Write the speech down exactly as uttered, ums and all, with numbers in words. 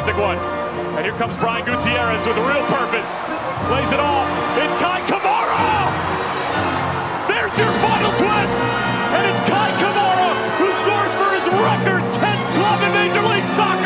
gigantic one. And here comes Brian Gutiérrez with a real purpose. Lays it off. It's Kei Kamara! There's your final twist! And it's Kei Kamara who scores for his record tenth club in Major League Soccer!